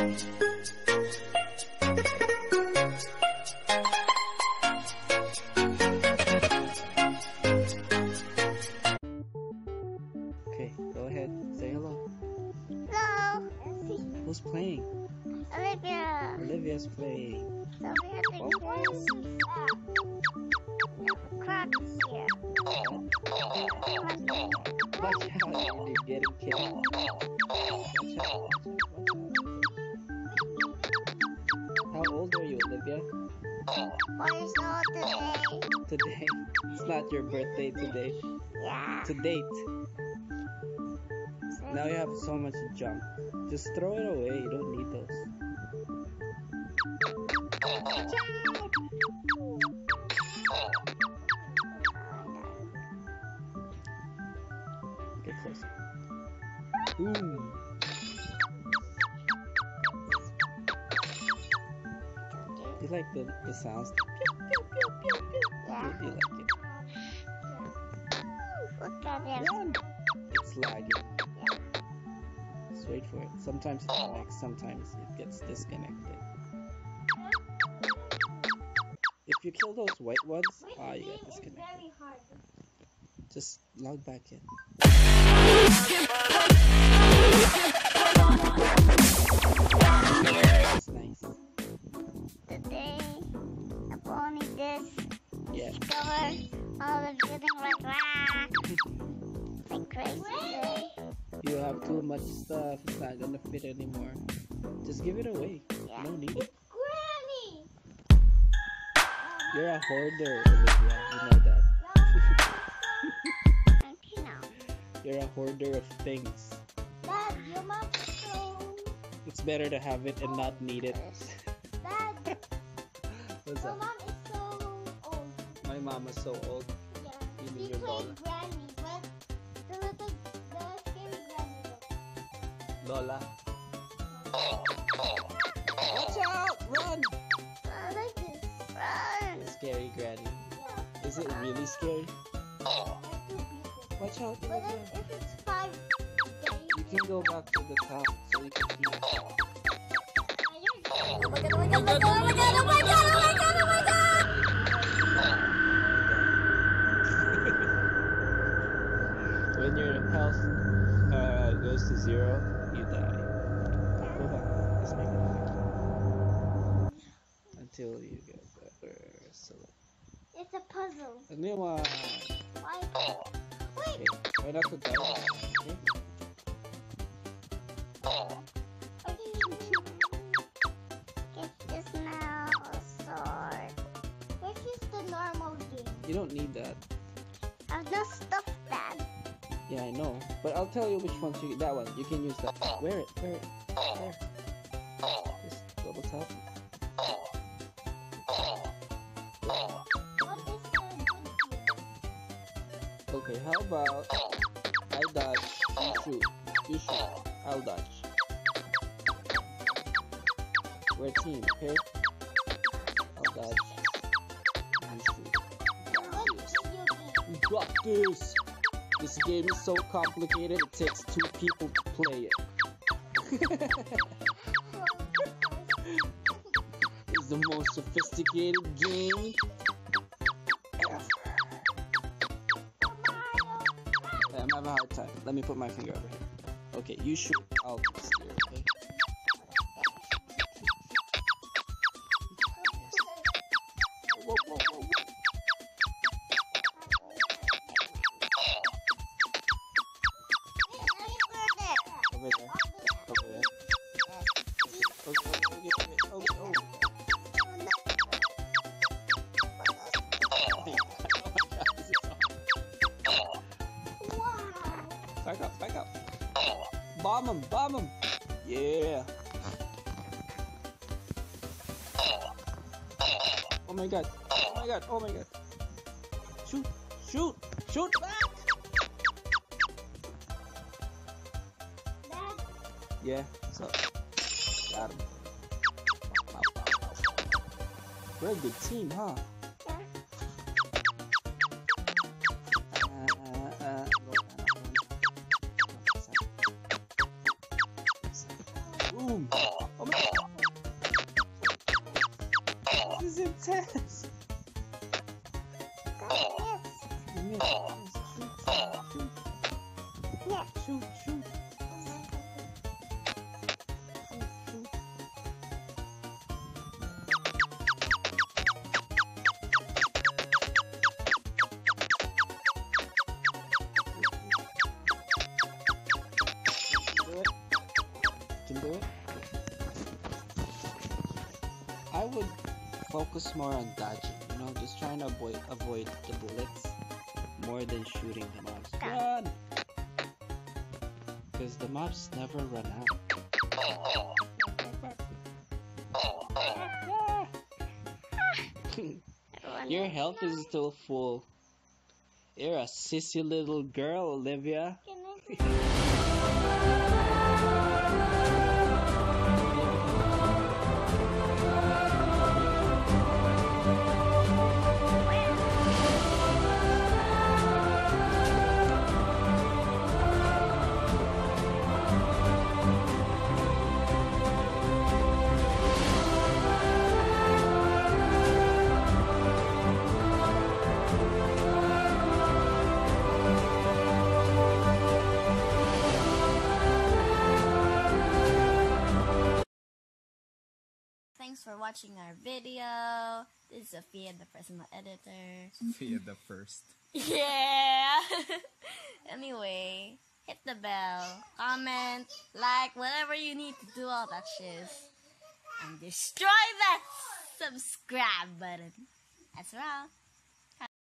Okay, go ahead. Say hello. Hello. Who's playing? Olivia. Olivia's playing. Sophia, cracks here. Watch out, you're getting killed. Watch out. How old are you, Olivia? 4 years old today. Today. It's not your birthday today. Yeah. To date. Now you have so much junk. Just throw it away. You don't need those. Get closer. Boom. You like the sounds? Yeah. You like it? Look at him. Run. It's lagging. Just wait for it. Sometimes it connects, sometimes it gets disconnected. If you kill those white ones, you get disconnected. Just log back in. That's nice. Today, the pony this. Yeah. Discover all the building like crazy today. You have too much stuff. It's not gonna fit anymore. Just give it away. Yeah. No need it. Granny! You're a hoarder, Olivia. You know that. You know. You're a hoarder of things. Dad, your mom's so... It's better to have it and not need it. Dad, What's your up? mom is so old. My mom is so old. Yeah. You She mean your played Lola? Granny, but the scary Granny though. Lola. Watch out! Run! I like this. Run! Scary granny. Yeah. Is it really scary? Like 2 pieces. Watch out! But Olivia. if it's 5 days, You can go back to the top so you can hear. oh my god, oh my god, oh my god, oh my god, oh my god, oh my god, oh my god! When your health goes to 0, you die. Go back. Just make it back. Until you get better. So, It's a puzzle. ano yung mga... Why? Okay, Wait, try not to die. Okay? get this now, a sword. This is the normal game. You don't need that. I've just stuffed that. Yeah, I know. But I'll tell you which ones you get. That one. You can use that. Wear it. Wear it. Wear. Just double tap. What is the good thing? Okay, how about I dodge, you shoot. You shoot. I'll dodge. We're a team, okay? I'll dodge. You shoot. What do you think? You got this! This game is so complicated, it takes 2 people to play it. It's the most sophisticated game ever. I'm having a hard time. Let me put my finger over here. Okay, you shoot. I'll steer, okay? Whoa, whoa, whoa, whoa. Over there. Over there. Okay, oh. Back up. Bomb him. Yeah. Oh my god. Shoot back. Yeah, so got him. We're a good team, huh? Boom! Oh my Yes! You missed. Shoot. Yeah. Shoot. Shoot. Can do it. I would focus more on dodging, you know, just trying to avoid the bullets more than shooting the mobs. Run! Because the mobs never run out. Your health is still full. You're a sissy little girl, Olivia. Thanks for watching our video. This is Sophia, the personal editor. Sophia the first. Yeah! Anyway, hit the bell, comment, like, whatever you need to do all that shiz. And destroy that subscribe button. That's right.